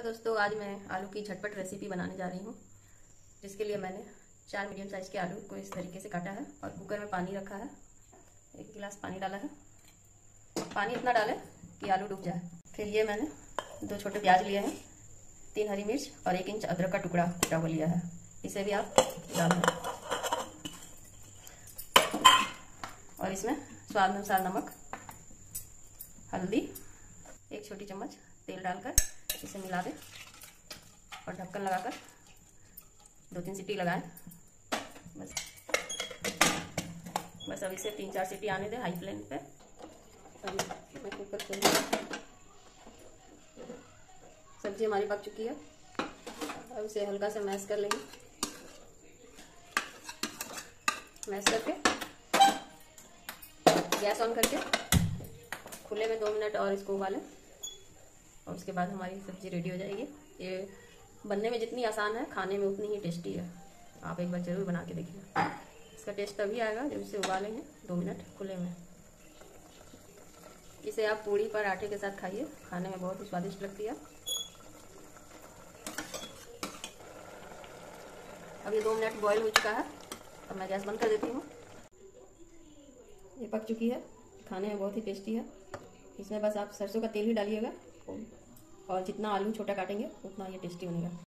दोस्तों, आज मैं आलू की झटपट रेसिपी बनाने जा रही हूँ, जिसके लिए मैंने 4 मीडियम साइज़ के आलू को इस तरीके से काटा है और कुकर में पानी रखा है। 1 गिलास पानी डाला है। पानी इतना डालें कि आलू डूब जाए। फिर ये मैंने 2 छोटे प्याज लिए हैं, 3 हरी मिर्च और 1 इंच अदरक का टुकड़ा कटा हुआ लिया है। इसे भी आप डाल दें और इसमें स्वाद अनुसार नमक, हल्दी, 1 छोटी चम्मच तेल डालकर इसे मिला दें और ढक्कन लगाकर 2-3 सीटी लगाएं। बस अब इसे 3-4 सीटी आने दें हाई फ्लेम पे। अभी मैं कुकर खोल दूँ। सब्जी हमारी पक चुकी है। अब इसे हल्का से मैश कर लेंगे। मैश करके गैस ऑन करके खुले में 2 मिनट और इसको उबालें और उसके बाद हमारी सब्ज़ी रेडी हो जाएगी। ये बनने में जितनी आसान है, खाने में उतनी ही टेस्टी है। आप एक बार ज़रूर बना के देखिए। इसका टेस्ट तभी आएगा जब इसे उबालेंगे 2 मिनट खुले में। इसे आप पूड़ी पर आटे के साथ खाइए, खाने में बहुत ही स्वादिष्ट लगती है। अब ये 2 मिनट बॉईल हो चुका है। अब मैं गैस बंद कर देती हूँ। ये पक चुकी है, खाने में बहुत ही टेस्टी है। इसमें बस आप सरसों का तेल ही डालिएगा और जितना आलू छोटा काटेंगे उतना ये टेस्टी बनेगा।